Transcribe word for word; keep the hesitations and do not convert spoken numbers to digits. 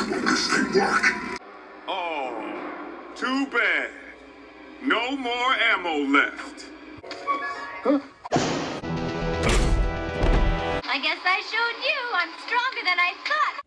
will this thing work? Oh, too bad. No more ammo left. Huh? I guess I showed you I'm stronger than I thought.